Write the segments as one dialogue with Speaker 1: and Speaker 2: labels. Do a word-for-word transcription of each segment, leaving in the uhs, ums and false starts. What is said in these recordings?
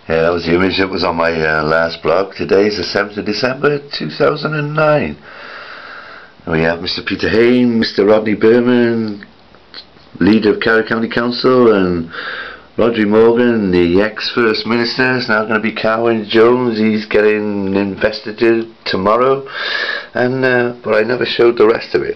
Speaker 1: Yeah, that was the image that was on my uh, last blog. Today is the seventh of December two thousand nine. We have Mister Peter Hain, Mister Rodney Berman, leader of Carrick County Council, and Rhodri Morgan, the ex-First Minister, is now going to be Carwyn Jones. He's getting investigated tomorrow, and uh, but I never showed the rest of it.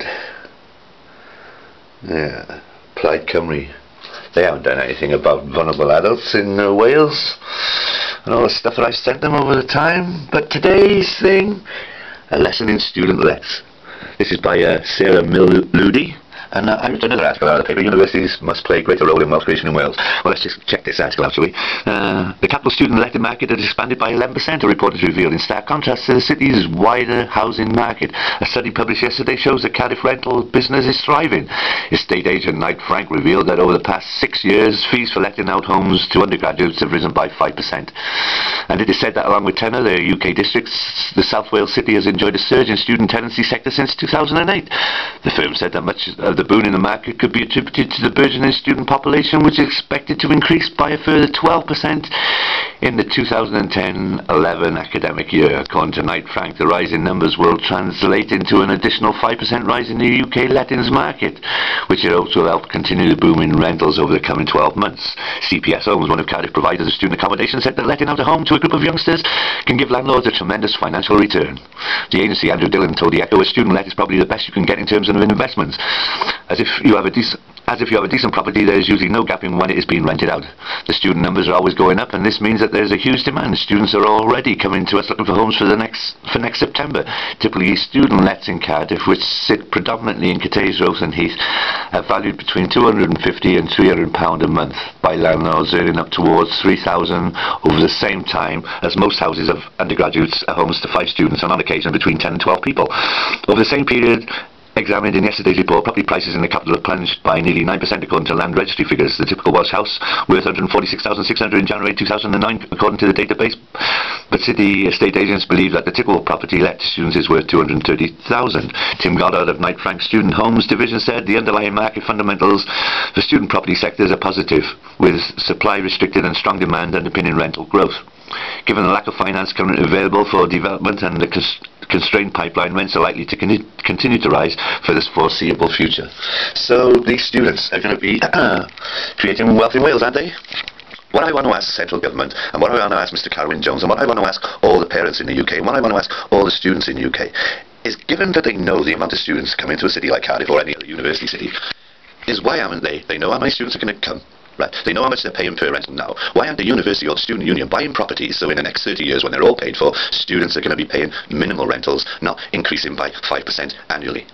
Speaker 1: Yeah, Plaid Cymru. They haven't done anything about vulnerable adults in uh, Wales and all the stuff that I've sent them over the time. But today's thing, a lesson in student lets. This is by uh, Sarah Milludi. And uh, I read another article out of the paper. Universities must play a greater role in wealth creation in Wales. Well, let's just check this article out, shall we? Uh, the capital student elected market has expanded by eleven percent, a report has revealed, in stark contrast to the city's wider housing market. A study published yesterday shows that Cardiff rental business is thriving. Estate agent Knight Frank revealed that over the past six years, fees for letting out homes to undergraduates have risen by five percent. And it is said that along with ten other U K districts, the South Wales city has enjoyed a surge in student tenancy sector since two thousand eight. The firm said that much of the boom in the market could be attributed to the burgeoning student population, which is expected to increase by a further twelve percent in the two thousand ten eleven academic year. According to Knight Frank, the rise in numbers will translate into an additional five percent rise in the U K lettings market, which it hopes will help continue the boom in rentals over the coming twelve months. C P S Homes, one of Cardiff providers of student accommodation, said that letting out a home to a group of youngsters can give landlords a tremendous financial return. The agency, Andrew Dillon, told the Echo, a student let is probably the best you can get in terms of investments. As if you have a decent As if you have a decent property, there is usually no gap in when it is being rented out. The student numbers are always going up, and this means that there is a huge demand. Students are already coming to us looking for homes for the next for next September. Typically, student lets in Cardiff, which sit predominantly in Cathays, Roath and Heath, are valued between two hundred and fifty and three hundred pounds a month by landlords, earning up towards three thousand over the same time as most houses of undergraduates are homes to five students, and on occasion between ten and twelve people. Over the same period examined in yesterday's report, property prices in the capital have plunged by nearly nine percent according to land registry figures. The typical Welsh house worth one hundred and forty-six thousand six hundred in January two thousand nine according to the database, but city estate agents believe that the typical property let to students is worth two hundred and thirty thousand. Tim Goddard of Knight Frank Student Homes Division said the underlying market fundamentals for student property sectors are positive, with supply restricted and strong demand underpinning rental growth. Given the lack of finance currently available for development and the cons constrained pipeline, rents are likely to con continue to rise for this foreseeable future. So these students are going to be uh, creating wealth in Wales, aren't they? What I want to ask central government, and what I want to ask Mister Carwyn Jones, and what I want to ask all the parents in the U K, and what I want to ask all the students in the U K, is given that they know the amount of students coming to a city like Cardiff or any other university city, is why haven't they? They know how many students are going to come. Right. They know how much they're paying per rental now. Why aren't the university or the student union buying properties so in the next thirty years, when they're all paid for, students are going to be paying minimal rentals, not increasing by five percent annually?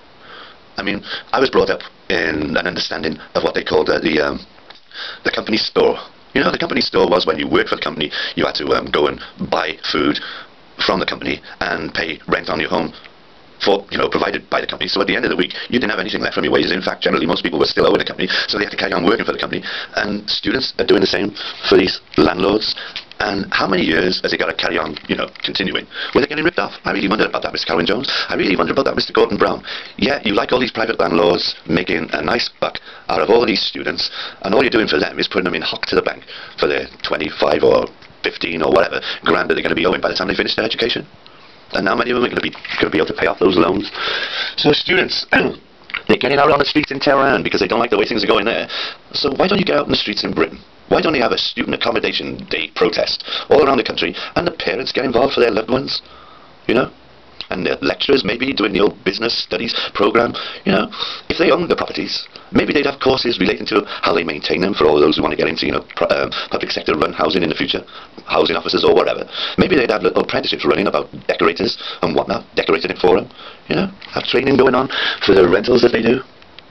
Speaker 1: I mean, I was brought up in an understanding of what they called uh, the um, the company store. You know, the company store was when you worked for the company, you had to um, go and buy food from the company and pay rent on your home, for, you know, provided by the company. So at the end of the week, you didn't have anything left from your wages. In fact, generally, most people were still owing the company, so they had to carry on working for the company. And students are doing the same for these landlords. And how many years has it got to carry on, you know, continuing? Were they getting ripped off? I really wonder about that, Mister Carwyn Jones. I really wonder about that, Mister Gordon Brown. Yeah, you like all these private landlords making a nice buck out of all these students, and all you're doing for them is putting them in hock to the bank for their twenty-five or fifteen or whatever grand that they're going to be owing by the time they finish their education. And how many of them are going to be going to be able to pay off those loans? So students, they're getting out on the streets in Tehran because they don't like the way things are going there. So why don't you get out in the streets in Britain? Why don't you have a student accommodation day protest all around the country, and the parents get involved for their loved ones? You know? And the lecturers maybe doing the old business studies program. You know, if they own the properties, maybe they'd have courses relating to how they maintain them for all those who want to get into, you know, pro um, public sector run housing in the future, housing officers or whatever. Maybe they'd have little apprenticeships running about decorators and whatnot, decorating it for them. You know, have training going on for the rentals that they do.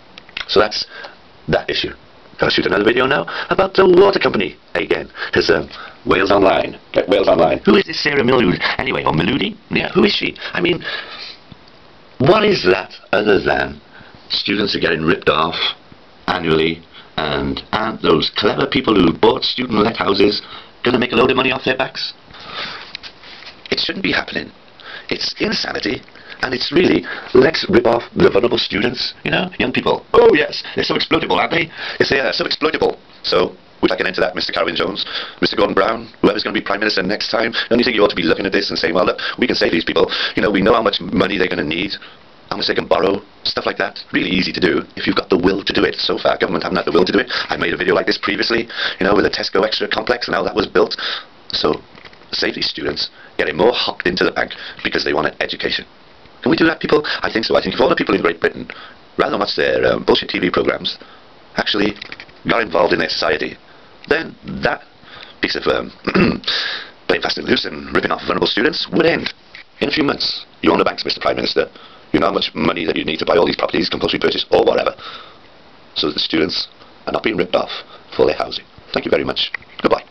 Speaker 1: So that's that issue. I'll shoot another video now about the water company again, because um, Wales Online, get Wales Online. Who is this Sarah Milludi anyway, or Milludi? Yeah, who is she? I mean, what is that other than students are getting ripped off annually, and aren't those clever people who bought student-let houses going to make a load of money off their backs? It shouldn't be happening. It's insanity. And it's really, let's rip off the vulnerable students, you know, young people. Oh yes, they're so exploitable, aren't they? Yes, they are so exploitable. So, Would like an end to that, Mister Carwyn Jones, Mister Gordon Brown, whoever's going to be Prime Minister next time? Don't you think you ought to be looking at this and saying, well, look, we can save these people. You know, we know how much money they're going to need, how much they can borrow, stuff like that. Really easy to do if you've got the will to do it. So far, government haven't had the will to do it. I made a video like this previously, you know, with the Tesco Extra complex and how that was built. So, save these students, getting more hocked into the bank because they want an education. Can we do that, people? I think so. I think if all the people in Great Britain, rather than watch their um, bullshit T V programmes, actually got involved in their society, then that piece of um, playing fast and loose and ripping off vulnerable students would end in a few months. You own the banks, Mister Prime Minister. You know how much money that you need to buy all these properties, compulsory purchase, or whatever, so that the students are not being ripped off for their housing. Thank you very much. Goodbye.